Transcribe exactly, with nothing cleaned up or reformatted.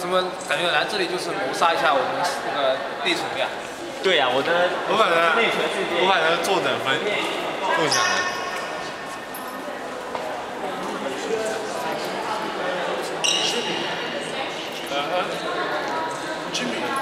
怎么感觉来这里就是谋杀一下我们那个内存呀？ 对呀、啊，我的我反正内存世界， 我反正坐等分共享的。呃，Jimmy。